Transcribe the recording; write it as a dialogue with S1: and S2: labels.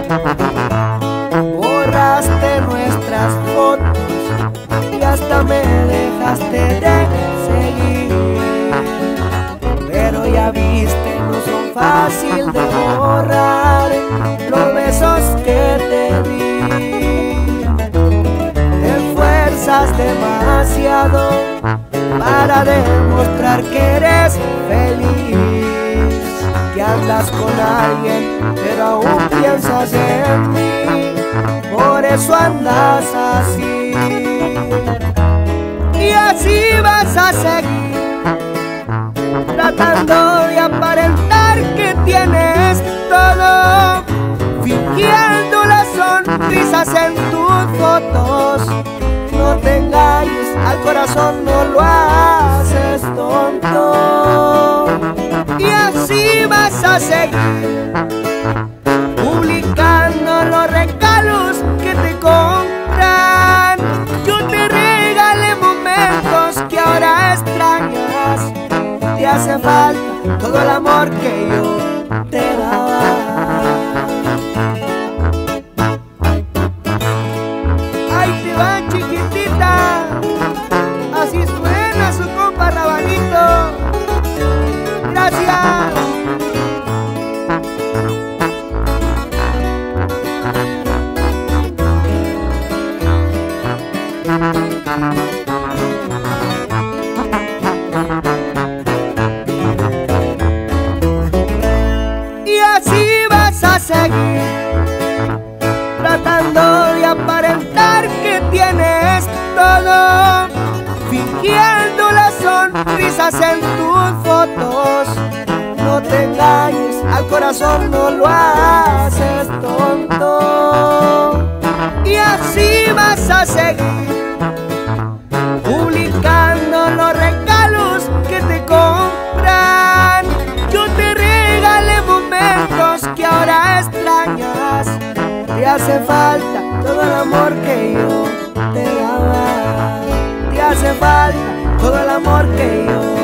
S1: Borraste nuestras fotos y hasta me dejaste de seguir. Pero ya viste, no son fácil de borrar los besos que te di. Te esfuerzas demasiado para demostrar que eres feliz, que andas con alguien pero aún piensas en mí, por eso andas así. Y así vas a seguir, tratando de aparentar que tienes todo, fingiendo las sonrisas en tus fotos. No te engañes, al corazón no lo haces tonto. Y así vas a seguir, publicando los regalos que te compran. Yo te regalé momentos que ahora extrañas. Te hace falta todo el amor que yo te daba. Ahí te va, chiquitita, así suena su compa Rabanito. Gracias. Y así vas a seguir, tratando de aparentar que tienes todo, fingiendo las sonrisas en tus fotos. No te engañes, al corazón no lo haces tonto. Y así vas a seguir, publicando los regalos que te compran. Yo te regalé momentos que ahora extrañas. Te hace falta todo el amor que yo te daba. Te hace falta todo el amor que yo